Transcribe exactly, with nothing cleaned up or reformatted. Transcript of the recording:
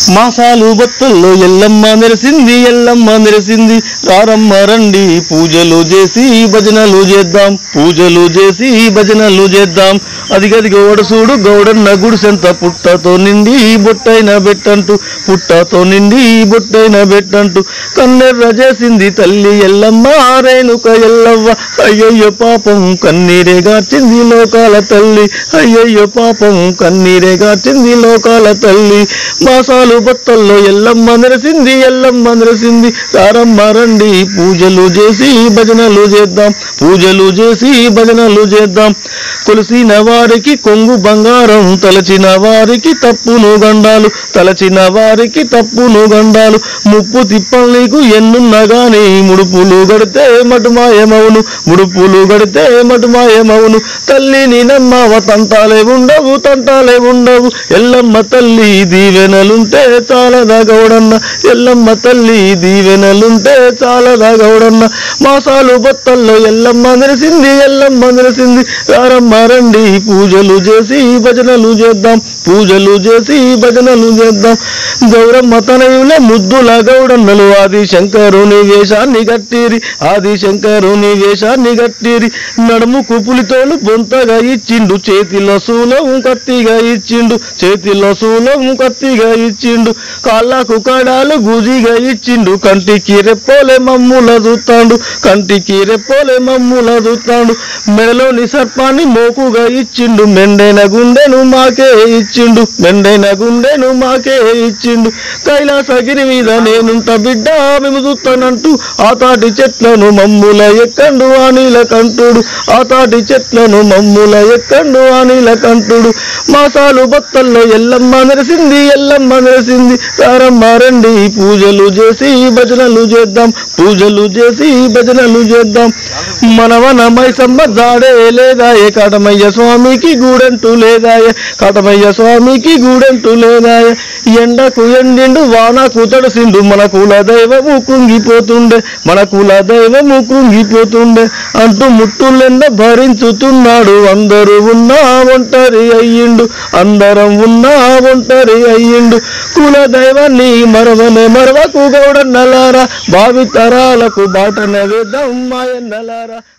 మాసాలు బొత్తల్లో ఎల్లమ్మ మెరిసింది ఎల్లమ్మ మెరిసింది రారమ్మ రండి పూజలు చేసి భజనలు చేద్దాం పూజలు చేసి భజనలు చేద్దాం అదిగదిగో వడసూడు గౌడన్న గుడిసెంత పుట్టతో నిండి బొట్టైన బెట్టంటూ పుట్టతో నిండి బొట్టైన బెట్టంటూ కన్నెర్ర చేసింది తల్లి ఎల్లమ్మ రేణుక ఎల్లవ్వ అయ్యయ్య పాపం కన్నీరే గార్చింది లోకాల తల్లి అయ్యయ్య పాపం కన్నీరే గార్చింది లోకాల తల్లి మాసాలు బొత్తల్లో ఎల్లమ్మ మెరిసింది ఎల్లమ్మ మెరిసింది రారమ్మ రండి పూజలు చేసి భజనలు చేద్దాం పూజలు చేసి భజనలు చేద్దాం కొలిసిన వారికి కొంగు బంగారం తలచిన వారికి తప్పును గండాలు తలచిన వారికి తప్పును గండాలు ముప్పు తిప్పలు నీకు ఎన్నున్నా గాని ముడుపులు గడితే మటుమాయమవును ముడుపులు గడితే మటుమాయమవును తల్లిని నమ్మవ తంటాలే ఉండవు తంటాలే ఉండవు ఎల్లమ్మ తల్లి దీవెనలుంటే చాలదా గౌడన్న ఎల్లమ్మ తల్లి దీవెనలుంటే చాలదా గౌడన్న మాసాలు బొత్తల్లో ఎల్లమ్మ మెరిసింది ఎల్లమ్మ మెరిసింది రారమ్మ రండి పూజలు చేసి భజనలు చేద్దాం పూజలు చేసి భజనలు చేద్దాం గౌరమ్మ తనయులే ముద్దుల గౌడన్నలు ఆది శంకరుని వేషాన్ని గట్టిరి ఆది శంకరుని వేషాన్ని గట్టిరి నడుముకు పులితోలు బొంతగా ఇచ్చిండు చేతిలో శూలం కత్తిగా ఇచ్చిండు చేతిలో శూలం కత్తిగా ఇచ్చిండు కాళ్ళకు కడాలు గుజిగా ఇచ్చిండు కంటికి రెప్పోలే మమ్ముల చూస్తాడు కంటికి రెప్పోలే మమ్ముల చూస్తాడు మెడలోని సర్పాన్ని మోకుగా ఇచ్చిండు మెండైన గుండెను మాకే ఇచ్చిండు మెండైన గుండెను మాకే ఇచ్చిండు కైలాసగిరి మీద నేనుంట బిడ్డ మేము చూస్తానంటూ ఆ తాటి చెట్లను మమ్ముల ఎక్కండు అనిల కంటుడు ఆ తాటి చెట్లను మమ్ముల ఎక్కండు అనిల కంటుడు మాసాలు బొత్తల్లో ఎల్లమ్మ మెరిసింది ఎల్లమ్మ మెరిసింది రారమ్మ రండి పూజలు చేసి భజనలు చేద్దాం పూజలు చేసి భజనలు చేద్దాం మనవన మైసమ్మ జాడే లేదాయే కాటమయ్య స్వామికి గూడంటూ లేదాయే కాటమయ్య స్వామికి గూడంటూ లేదాయే ఎండకు ఎండిండు వానకు తడిసిండు మన కుల దైవము కుంగిపోతుండే మన కుల దైవము కుంగిపోతుండే అంటూ ముట్టులెండ భరించుతున్నాడు అందరూ ఉన్నా ఒంటరి అయ్యిండు అందరం ఉన్నా ఒంటరి అయ్యిండు కుల దైవాన్ని మరవనే మరవకు గౌడన్నలారా భావితరాలకు బాటన వేద్దాం మాయన్నలారా.